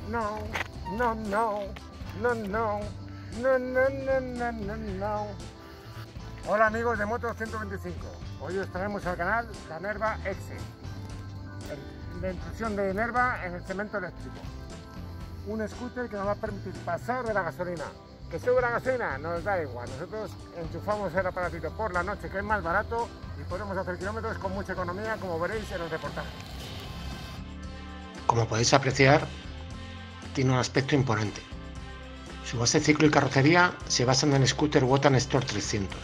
no, no, no, no, no, no, no, no, no, no, no. Hola amigos de Moto 125. Hoy os traemos al canal la Nerva X, la intrusión de Nerva en el cemento eléctrico. Un scooter que nos va a permitir pasar de la gasolina. Que sube la gasolina, nos da igual. Nosotros enchufamos el aparatito por la noche, que es más barato, y podemos hacer kilómetros con mucha economía, como veréis en el reportaje. Como podéis apreciar, tiene un aspecto imponente. Su base, ciclo y carrocería se basan en el scooter Wotan Store 300.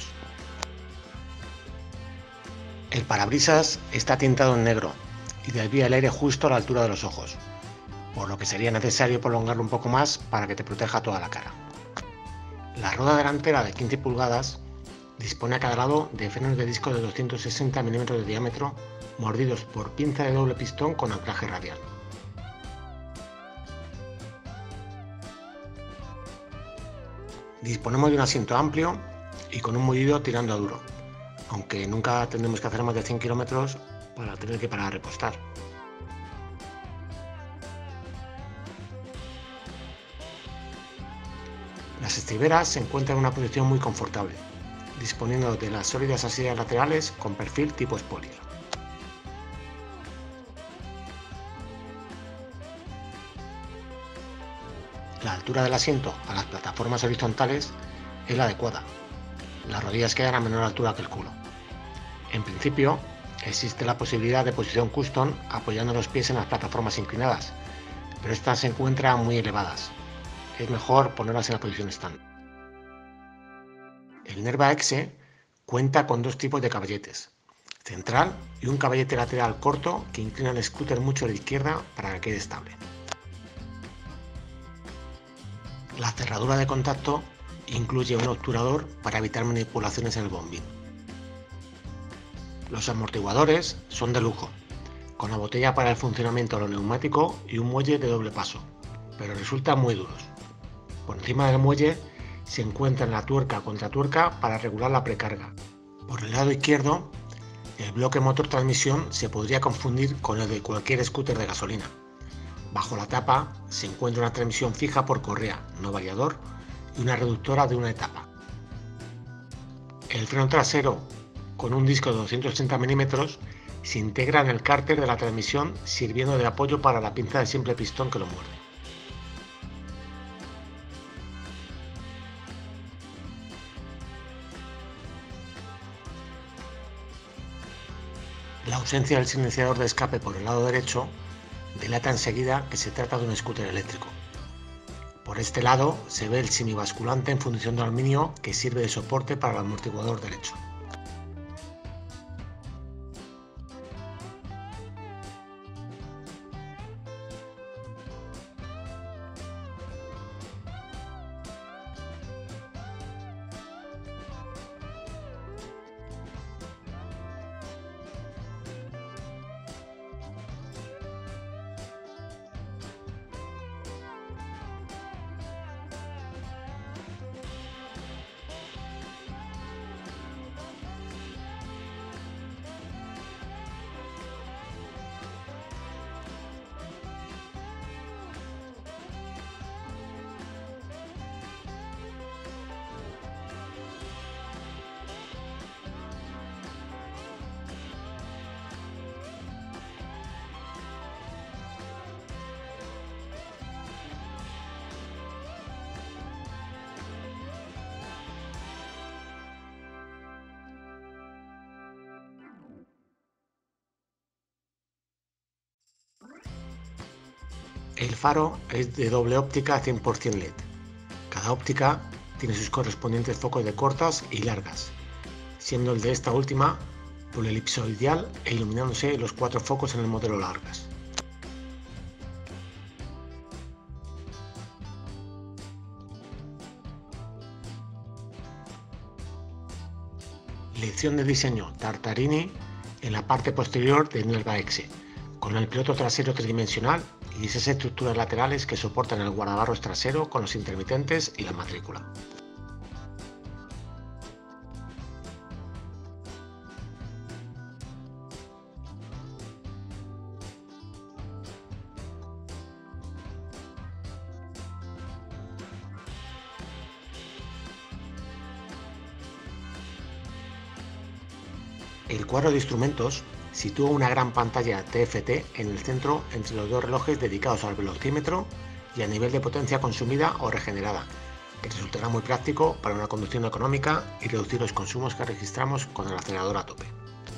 El parabrisas está tintado en negro y desvía el aire justo a la altura de los ojos, por lo que sería necesario prolongarlo un poco más para que te proteja toda la cara. La rueda delantera de 15 pulgadas dispone a cada lado de frenos de disco de 260 mm de diámetro mordidos por pinza de doble pistón con anclaje radial. Disponemos de un asiento amplio y con un mullido tirando a duro, aunque nunca tendremos que hacer más de 100 km para tener que parar a repostar. Las estriberas se encuentran en una posición muy confortable, disponiendo de las sólidas asillas laterales con perfil tipo spoiler. La altura del asiento a las plataformas horizontales es la adecuada. Las rodillas quedan a menor altura que el culo. En principio, existe la posibilidad de posición custom apoyando los pies en las plataformas inclinadas, pero estas se encuentran muy elevadas. Es mejor ponerlas en la posición estándar. El Nerva X cuenta con dos tipos de caballetes, central y un caballete lateral corto que inclina el scooter mucho a la izquierda para que quede estable. La cerradura de contacto incluye un obturador para evitar manipulaciones en el bombín. Los amortiguadores son de lujo, con la botella para el funcionamiento de lo neumático y un muelle de doble paso, pero resultan muy duros. Por encima del muelle se encuentra la tuerca contra tuerca para regular la precarga. Por el lado izquierdo, el bloque motor-transmisión se podría confundir con el de cualquier scooter de gasolina. Bajo la tapa se encuentra una transmisión fija por correa, no variador, y una reductora de una etapa. El freno trasero, con un disco de 280 mm, se integra en el cárter de la transmisión, sirviendo de apoyo para la pinza de simple pistón que lo muerde. La ausencia del silenciador de escape por el lado derecho delata enseguida que se trata de un scooter eléctrico. Por este lado se ve el semibasculante en fundición de aluminio que sirve de soporte para el amortiguador derecho. El faro es de doble óptica 100% LED. Cada óptica tiene sus correspondientes focos de cortas y largas, siendo el de esta última polelipsoidal e iluminándose los 4 focos en el modelo largas. Lección de diseño Tartarini en la parte posterior de Nerva X, con el piloto trasero tridimensional y esas estructuras laterales que soportan el guardabarros trasero con los intermitentes y la matrícula. El cuadro de instrumentos sitúa una gran pantalla TFT en el centro entre los dos relojes dedicados al velocímetro y al nivel de potencia consumida o regenerada, que resultará muy práctico para una conducción económica y reducir los consumos que registramos con el acelerador a tope.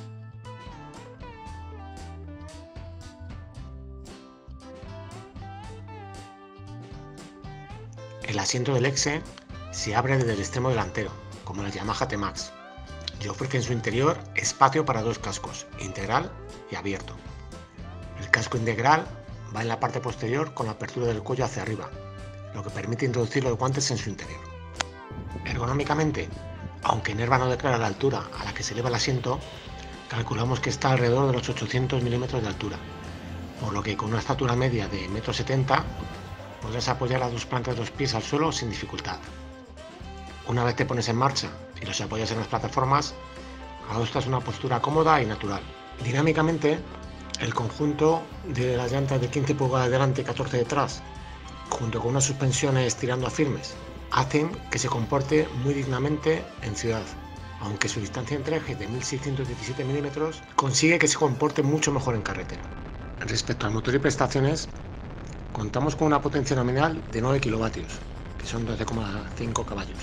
El asiento del EXE se abre desde el extremo delantero, como la Yamaha T-Max, y ofrece en su interior espacio para dos cascos, integral y abierto. El casco integral va en la parte posterior con la apertura del cuello hacia arriba, lo que permite introducir los guantes en su interior. Ergonómicamente, aunque Nerva no declara la altura a la que se eleva el asiento, calculamos que está alrededor de los 800 milímetros de altura, por lo que con una estatura media de 1,70 m podrás apoyar las dos plantas de los pies al suelo sin dificultad. Una vez te pones en marcha y los apoyas en las plataformas, adoptas una postura cómoda y natural. Dinámicamente, el conjunto de las llantas de 15 pulgadas delante y 14 detrás, junto con unas suspensiones tirando a firmes, hacen que se comporte muy dignamente en ciudad, aunque su distancia entre ejes de 1617 milímetros consigue que se comporte mucho mejor en carretera. Respecto al motor y prestaciones, contamos con una potencia nominal de 9 kilovatios, que son 12,5 caballos,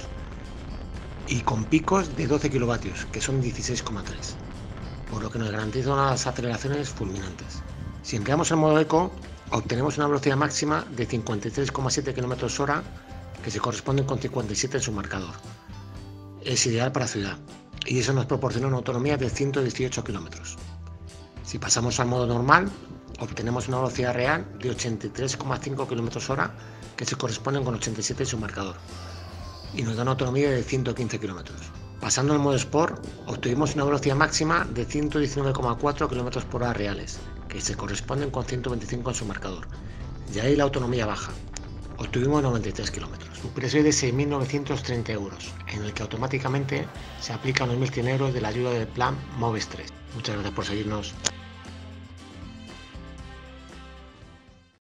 y con picos de 12 kilovatios, que son 16,3, por lo que nos garantiza unas aceleraciones fulminantes. Si empleamos el modo Eco, obtenemos una velocidad máxima de 53,7 km/h, que se corresponden con 57 en su marcador. Es ideal para ciudad, y eso nos proporciona una autonomía de 118 km. Si pasamos al modo normal, obtenemos una velocidad real de 83,5 km/h, que se corresponden con 87 en su marcador, y nos da una autonomía de 115 km. Pasando al modo Sport, obtuvimos una velocidad máxima de 119,4 km/h reales, que se corresponden con 125 en su marcador, y ahí la autonomía baja. Obtuvimos 93 km. Un precio de 6.930 euros, en el que automáticamente se aplican los 1.100 euros de la ayuda del plan Moves 3. Muchas gracias por seguirnos.